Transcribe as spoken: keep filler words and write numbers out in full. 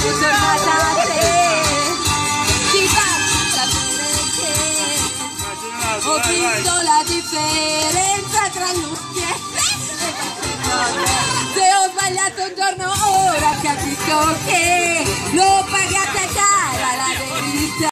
tornata a te, ti faccio sapere che ho visto la differenza tra lutti e se ho sbagliato un giorno ora capisco che